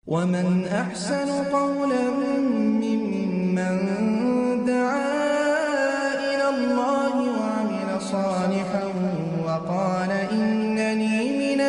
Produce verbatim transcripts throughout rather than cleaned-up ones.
ومن أحسن قولا ممن دعا إلى الله وعمل صالحا وقال إنني من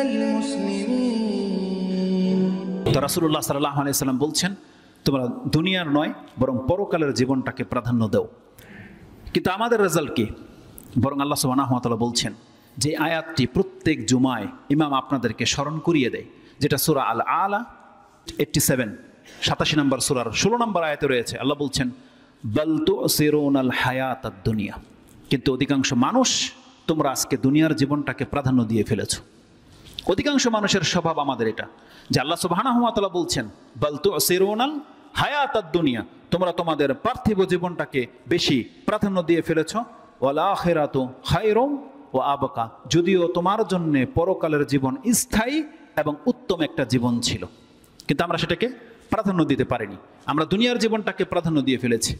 المسلمين। তো রাসূলুল্লাহ সাল্লাল্লাহু আলাইহি ওয়াসাল্লাম বলছেন, তোমরা দুনিয়ার নয় বরং পরকালের জীবনটাকে প্রাধান্য দাও। কিন্তু আমাদের রেজাল্ট কি? বরং আল্লাহ সুবহানাহু ওয়া তাআলা বলছেন যে আয়াতটি প্রত্যেক জুমায় ইমাম আপনাদেরকে স্মরণ করিয়ে দেয়, যেটা সূরা আল আলা সত্তর সাতাশি নম্বর সূরার ষোলো নম্বর আয়াতে রয়েছে। আল্লাহ বলছেন, বাল তুসিরুনাল হায়াতাদ দুনিয়া, কিন্তু অধিকাংশ মানুষ তোমরা আজকে দুনিয়ার জীবনটাকে প্রাধান্য দিয়ে ফেলেছো। অধিকাংশ মানুষের স্বভাব আমাদের এটা, যে আল্লাহ সুবহানাহু ওয়া তাআলা বলছেন বাল তুসিরুনাল হায়াতাদ দুনিয়া, তোমরা তোমাদের পার্থিব জীবনটাকে বেশি প্রাধান্য দিয়ে ফেলেছো। ওয়াল আখিরাতু খায়রুম ওয়া আবকা, যদিও তোমার জন্য পরকালের জীবন স্থায়ী এবং উত্তম একটা জীবন ছিল, কিন্তু আমরা সেটাকে প্রাধান্য দিতে পারিনি। আমরা দুনিয়ার জীবনটাকে প্রাধান্য দিয়ে ফেলেছি।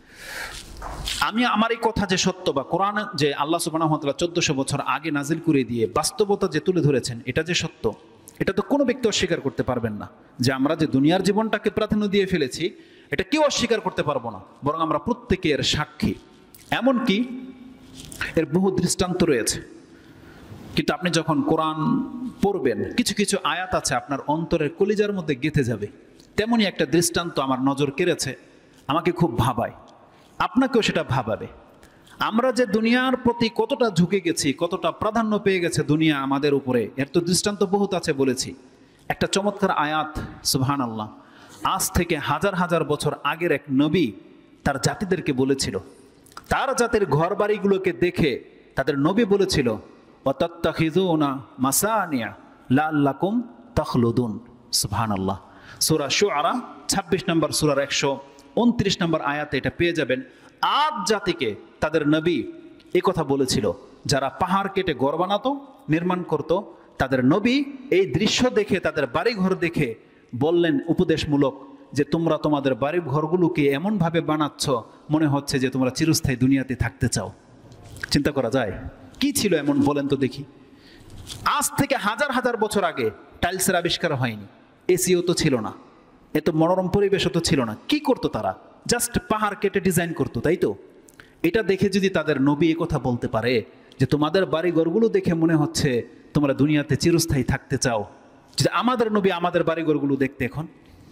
আমি আমার এই কথা যে সত্য, বা কোরআন যে আল্লাহ সুবহানাহু ওয়া তাআলা চোদ্দশো বছর আগে নাজিল করে দিয়ে বাস্তবতা যে তুলে ধরেছেন, এটা যে সত্য, এটা তো কোনো ব্যক্তি অস্বীকার করতে পারবেন না। যে আমরা যে দুনিয়ার জীবনটাকে প্রাধান্য দিয়ে ফেলেছি, এটা কেউ অস্বীকার করতে পারবো না, বরং আমরা প্রত্যেকে এর সাক্ষী। এমনকি এর বহু দৃষ্টান্ত রয়েছে। কিন্তু আপনি যখন কোরআন পড়বেন, কিছু কিছু আয়াত আছে আপনার অন্তরের কলিজার মধ্যে গেঁথে যাবে। তেমনই একটা দৃষ্টান্ত আমার নজর কেড়েছে, আমাকে খুব ভাবায়, আপনাকেও সেটা ভাবাবে। আমরা যে দুনিয়ার প্রতি কতটা ঝুঁকে গেছি, কতটা প্রাধান্য পেয়ে গেছে দুনিয়া আমাদের উপরে, এর তো দৃষ্টান্ত বহুত আছে বলেছি। একটা চমৎকার আয়াত, সুবহানাল্লাহ, আজ থেকে হাজার হাজার বছর আগের এক নবী তার জাতিদেরকে বলেছিল, তার জাতির ঘর বাড়িগুলোকে দেখে তাদের নবী বলেছিল, ওয়াতাত্তাখিযুনা মাসানিয়া লাআল্লাকুম তাখলুদুন। সুবহানাল্লাহ, সূরা শুআরা ছাব্বিশ নম্বর সূরার একশো উনত্রিশ নম্বর আয়াতে এটা পেয়ে যাবেন। আদ জাতিকে তাদের নবী এই কথা বলেছিল, যারা পাহাড় কেটে ঘর বানাতো, নির্মাণ করত, তাদের নবী এই দৃশ্য দেখে, তাদের বাড়িঘর দেখে বললেন উপদেশমূলক, যে তোমরা তোমাদের বাড়ি ঘরগুলোকে এমনভাবে বানাচ্ছ মনে হচ্ছে যে তোমরা চিরস্থায়ী দুনিয়াতে থাকতে চাও। চিন্তা করা যায় কি ছিল এমন, বলেন তো দেখি। আজ থেকে হাজার হাজার বছর আগে টাইলসের আবিষ্কার হয়নি, এসিও তো ছিল না, এত মনোরম পরিবেশও তো ছিল না। কি করতো তারা? জাস্ট পাহাড় কেটে ডিজাইন করতো, তাই তো? এটা দেখে যদি তাদের নবী এ কথা বলতে পারে যে তোমাদের বাড়ি ঘরগুলো দেখে মনে হচ্ছে তোমরা দুনিয়াতে চিরস্থায়ী থাকতে চাও, যদি আমাদের নবী আমাদের বাড়ি ঘরগুলো দেখতে, এখন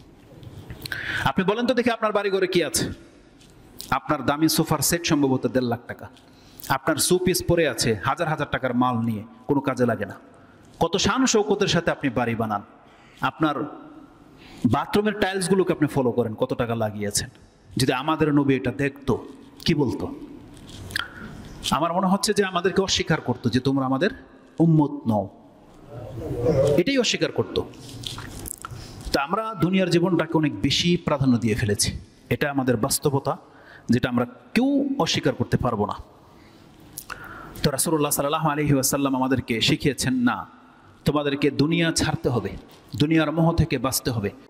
আপনি বলেন তো দেখি আপনার বাড়ি ঘরে কি আছে? আপনার দামি সোফার সেট সম্ভবত দেড় লাখ টাকা, আপনার সুপিস পরে আছে হাজার হাজার টাকার মাল নিয়ে, কোনো কাজে লাগে না। কত শান শৌকতের সাথে আপনি বাড়ি বানান। আপনার বাথরুমের টাইলসগুলোকে আপনি ফলো করেন, কত টাকা লাগিয়েছেন। যদি আমাদের নবী এটা দেখতো, কি বলতো? আমার মনে হচ্ছে যে আমাদেরকে অস্বীকার করতো, যে তোমরা আমাদের উম্মত নও, এটাই অস্বীকার করতো। তা আমরা দুনিয়ার জীবনটাকে অনেক বেশি প্রাধান্য দিয়ে ফেলেছি, এটা আমাদের বাস্তবতা, যেটা আমরা কেউ অস্বীকার করতে পারবো না। তো রাসূলুল্লাহ সাল্লাল্লাহু আলাইহি ওয়াসাল্লাম আমাদেরকে শিখিয়েছেন, না, তোমাদেরকে দুনিয়া ছাড়তে হবে, দুনিয়ার মোহ থেকে বাঁচতে হবে।